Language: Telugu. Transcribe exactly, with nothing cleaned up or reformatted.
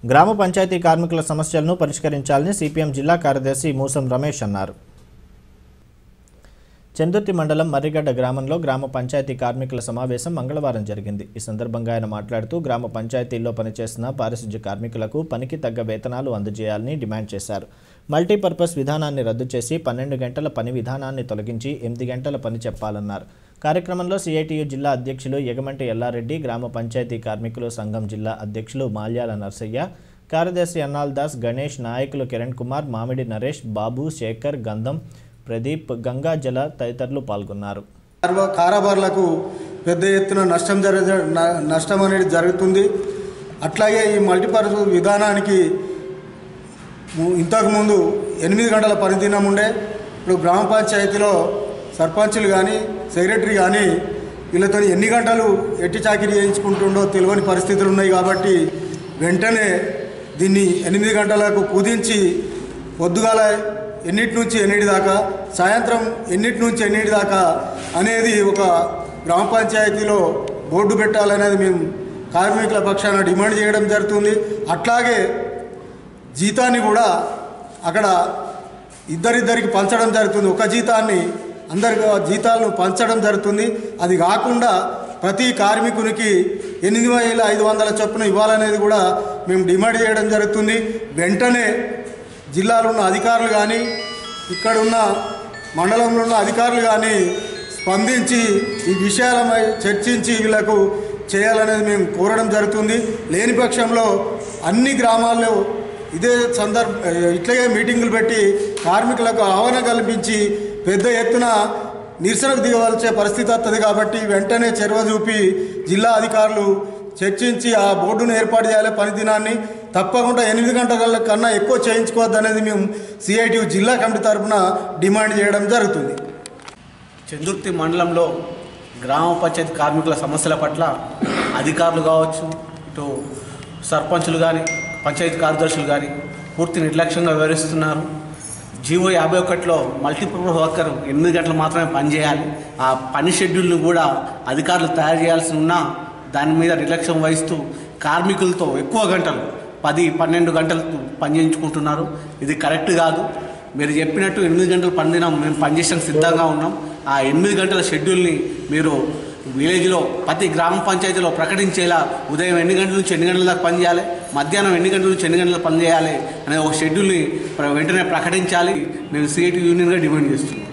గ్రామ పంచాయతీ కార్మికుల సమస్యలను పరిష్కరించాలని సిపిఎం జిల్లా కార్యదర్శి మూసం రమేష్ అన్నారు. చందుర్తి మండలం మర్రిగడ్డ గ్రామంలో గ్రామ పంచాయతీ కార్మికుల సమావేశం మంగళవారం జరిగింది. ఈ సందర్భంగా ఆయన మాట్లాడుతూ గ్రామ పంచాయతీల్లో పనిచేస్తున్న పారిశుధ్య కార్మికులకు పనికి తగ్గ వేతనాలు అందజేయాలని డిమాండ్ చేశారు. మల్టీపర్పస్ విధానాన్ని రద్దు చేసి పన్నెండు గంటల పని విధానాన్ని తొలగించి ఎనిమిది గంటల పని చెప్పాలన్నారు. కార్యక్రమంలో సిఐటియు జిల్లా అధ్యక్షులు యగమంటి ఎల్లారెడ్డి, గ్రామ పంచాయతీ కార్మికులు సంఘం జిల్లా అధ్యక్షులు మాల్యాల నర్సయ్య, కార్యదర్శి అన్నాల్ దాస్, గణేష్, నాయకులు కిరణ్ కుమార్, మామిడి నరేష్, బాబు, శేఖర్, గంధం, ప్రదీప్, గంగాజల తదితరులు పాల్గొన్నారు. కారాబార్లకు పెద్ద ఎత్తున నష్టం జరగ నష్టం అనేది జరుగుతుంది. అట్లాగే ఈ మల్టీపర్పస్ విధానానికి ఇంతకుముందు ఎనిమిది గంటల పనిదినం ఉండే. ఇప్పుడు గ్రామ పంచాయతీలో సర్పంచులు కానీ సెక్రటరీ కానీ వీళ్ళతో ఎన్ని గంటలు ఎట్టి చాకిరీ చేయించుకుంటుండో తెలియని పరిస్థితులు ఉన్నాయి. కాబట్టి వెంటనే దీన్ని ఎనిమిది గంటలకు కుదించి పొద్దుగాల ఎన్నిటి నుంచి ఎన్నిటి దాకా, సాయంత్రం ఎన్నిటి నుంచి ఎన్నిటి దాకా అనేది ఒక గ్రామ పంచాయతీలో బోర్డు పెట్టాలనేది మేము కార్మికుల పక్షాన డిమాండ్ చేయడం జరుగుతుంది. అట్లాగే జీతాన్ని కూడా అక్కడ ఇద్దరిద్దరికి పంచడం జరుగుతుంది. ఒక జీతాన్ని అందరి జీతాలను పంచడం జరుగుతుంది. అది కాకుండా ప్రతి కార్మికునికి ఎనిమిది వేల ఐదు వందల చొప్పున ఇవ్వాలనేది కూడా మేము డిమాండ్ చేయడం జరుగుతుంది. వెంటనే జిల్లాలో ఉన్న అధికారులు కానీ ఇక్కడున్న మండలంలో ఉన్న అధికారులు కానీ స్పందించి ఈ విషయాలపై చర్చించి వీళ్ళకు చేయాలనేది మేము కోరడం జరుగుతుంది. లేని పక్షంలో అన్ని గ్రామాల్లో ఇదే సందర్భ ఇట్లాగే మీటింగులు పెట్టి కార్మికులకు ఆహ్వానం కల్పించి పెద్ద ఎత్తున నిరసనకు దిగవలసే పరిస్థితి వస్తుంది. కాబట్టి వెంటనే చొరవ చూపి జిల్లా అధికారులు చర్చించి ఆ బోర్డును ఏర్పాటు చేయాలి. పని దినాన్ని తప్పకుండా ఎనిమిది గంటల కన్నా ఎక్కువ చేయించుకోవద్దు అనేది మేము సిఐటియు జిల్లా కమిటీ తరఫున డిమాండ్ చేయడం జరుగుతుంది. చందుర్తి మండలంలో గ్రామ పంచాయతీ కార్మికుల సమస్యల పట్ల అధికారులు కావచ్చు, ఇటు సర్పంచులు కానీ పంచాయతీ కార్యదర్శులు కానీ పూర్తి నిర్లక్ష్యంగా వివరిస్తున్నారు. జీవో యాభై ఒకటిలో మల్టీపర్పస్ వర్కర్ ఎనిమిది గంటలు మాత్రమే పనిచేయాలి. ఆ పని షెడ్యూల్ను కూడా అధికారులు తయారు చేయాల్సి ఉన్నా దాని మీద నిర్లక్ష్యం వహిస్తూ కార్మికులతో ఎక్కువ గంటలు పది పన్నెండు గంటలు పనిచేయించుకుంటున్నారు. ఇది కరెక్ట్ కాదు. మీరు చెప్పినట్టు ఎనిమిది గంటలు పనిదినం మేము పనిచేయడానికి సిద్ధంగా ఉన్నాం. ఆ ఎనిమిది గంటల షెడ్యూల్ని మీరు విలేజ్లో ప్రతి గ్రామ పంచాయతీలో ప్రకటించేలా ఉదయం ఎన్ని గంటల నుంచి ఎన్ని గంటల దాకా పనిచేయాలి, మధ్యాహ్నం ఎన్ని గంటల నుంచి ఎన్ని గంటలకు పనిచేయాలి అనే ఒక షెడ్యూల్ని వెంటనే ప్రకటించాలి. మేము సిఐటి యూనియన్గా డిమాండ్ చేస్తున్నాం.